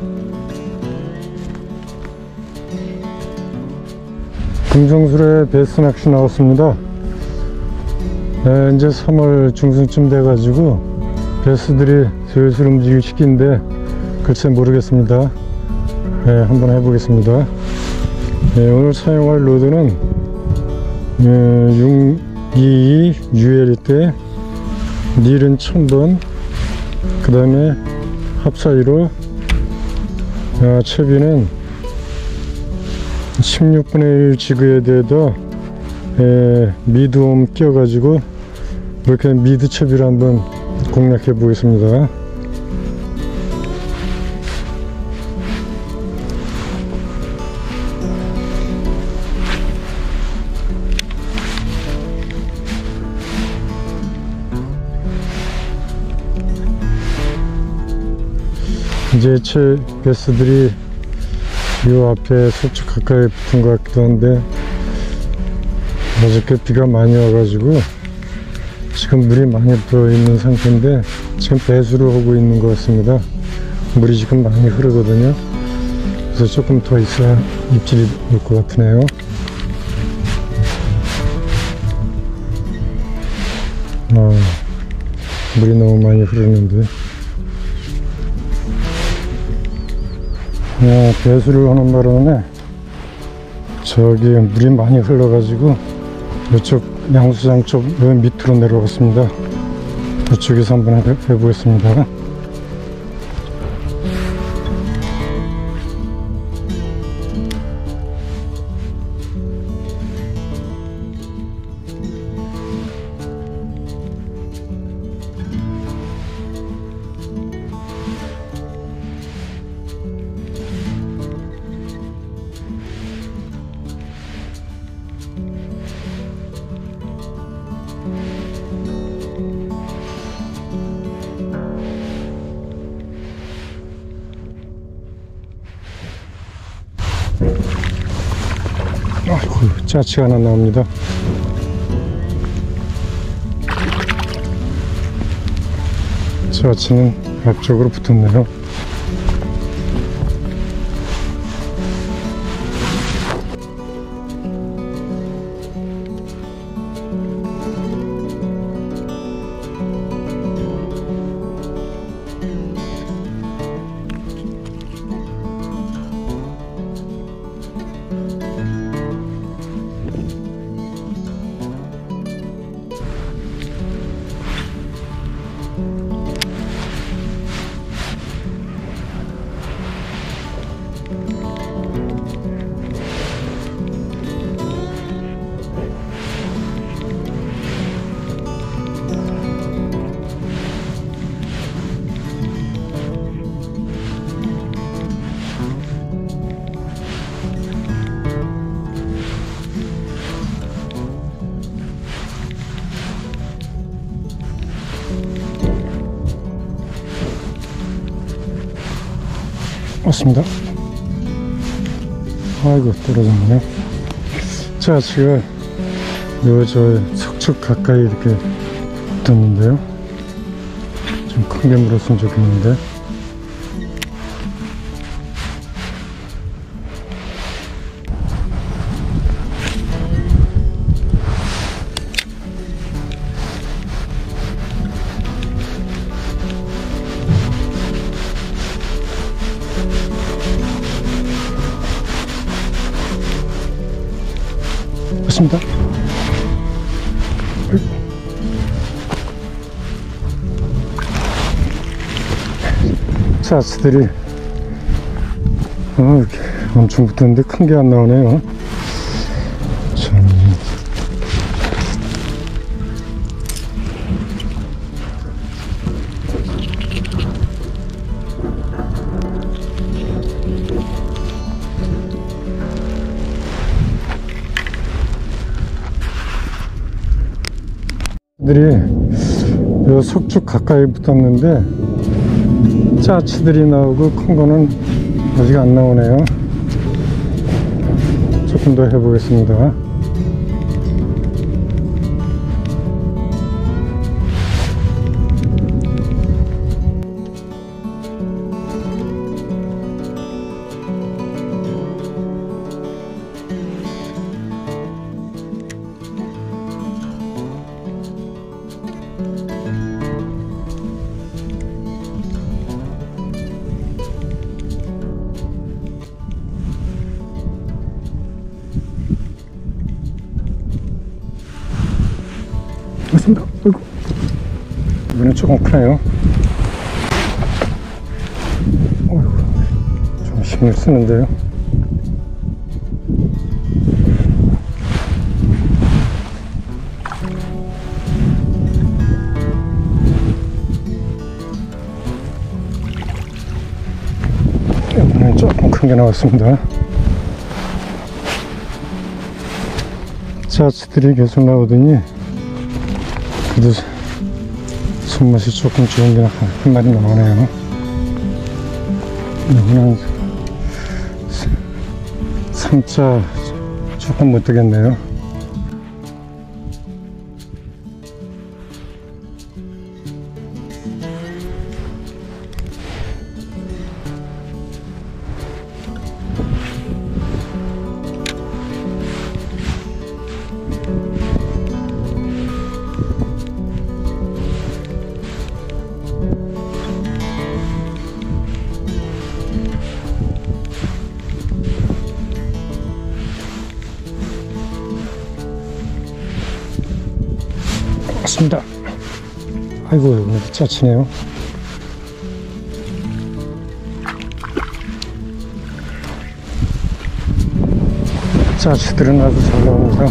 금정술에 베스 낚시 나왔습니다. 이제 3월 중순쯤 돼가지고 베스들이 슬슬 움직일 시기인데 글쎄 모르겠습니다. 한번 해보겠습니다. 오늘 사용할 로드는 622 ULT 닐은 1000번, 그 다음에 합사이로 채비는 16분의 1 지그헤드에다 미드홈 끼워가지고 이렇게 미드 채비를 한번 공략해 보겠습니다. 이제 제 베스들이 이 앞에 서쪽 가까이 붙은 것 같기도 한데 어저께 비가 많이 와가지고 지금 물이 많이 들어있는 상태인데 지금 배수를 하고 있는 것 같습니다. 물이 지금 많이 흐르거든요. 그래서 조금 더 있어야 입질이 올 것 같으네요. 물이 너무 많이 흐르는데 배수를 하는 바람에 저기 물이 많이 흘러가지고 이쪽 양수장 쪽 밑으로 내려갔습니다. 이쪽에서 한번 해보겠습니다. 아이고, 짜치가 하나 나옵니다. 짜치는 앞쪽으로 붙었네요. 맞습니다. 아이고, 떨어졌네. 자, 지금 저 석축 가까이 이렇게 붙었는데요. 좀 크게 물었으면 좋겠는데. 맞습니다. 사스들이 이렇게 엄청 붙었는데 큰 게 안 나오네요. 참. 들이 요 석축 가까이 붙었는데 짜치들이 나오고 큰 거는 아직 안 나오네요. 조금 더 해보겠습니다. 왔습니다. 아이고. 이번엔 조금 크네요. 어이구, 좀 힘을 쓰는데요. 이번엔 조금 큰 게 나왔습니다. 자치들이 계속 나오더니 그래도 손맛이 조금 좋은 게 한 마리 나오네요. 이거는 3자 조금 못 되겠네요. 맞습니다. 아이고, 오늘 짜치네요. 짜치들은 아주 잘 나옵니다.